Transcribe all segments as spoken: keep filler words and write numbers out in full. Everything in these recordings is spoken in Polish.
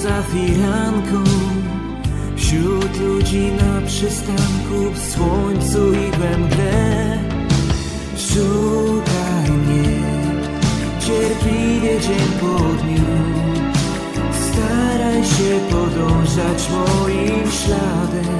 za firanką, wśród ludzi na przystanku, w słońcu i we mgle. Szukaj mnie cierpliwie dzień po dniu, staraj się podążać moim śladem.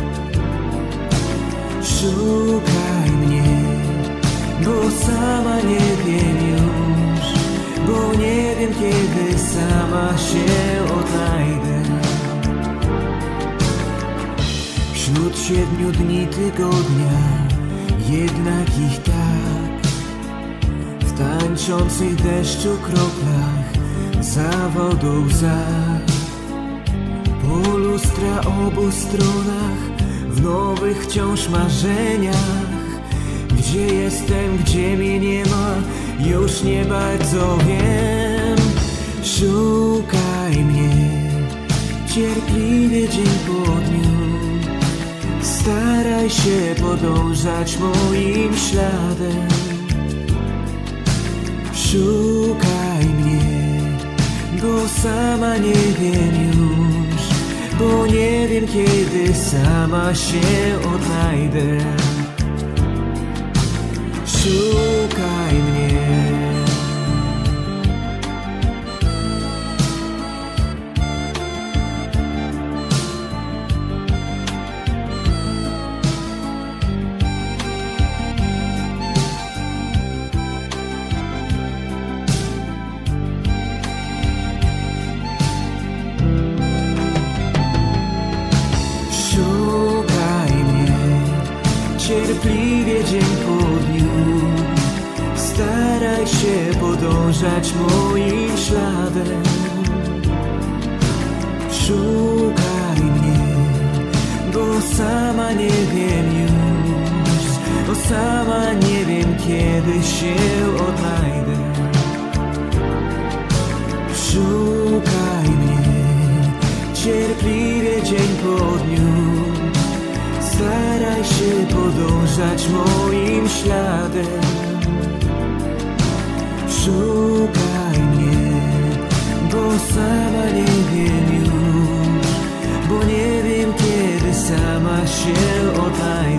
Szukaj mnie, bo sama nie wiem już, bo nie wiem kiedy sama się odnajdę. Wśród siedmiu dni tygodnia, jednak ich tak, w tańczących deszczu kroplach, za wodą łza. Po lustra obu stronach, w nowych wciąż marzeniach. Gdzie jestem, gdzie mnie nie ma, już nie bardzo wiem. Szukaj mnie cierpliwie dzień po dniu, staraj się podążać moim śladem. Szukaj mnie, bo sama nie wiem już, bo nie wiem kiedy sama się odnajdę. Szukaj mnie. Szukaj mnie cierpliwie dzień po dniu, staraj się podążać moim śladem. Szukaj mnie, bo sama nie wiem już, bo sama nie wiem kiedy się odnajdę. Szukaj mnie cierpliwie dzień po dniu, staraj się podążać moim śladem. Szukaj mnie, bo sama nie wiem już, bo nie wiem kiedy sama się odnajdę.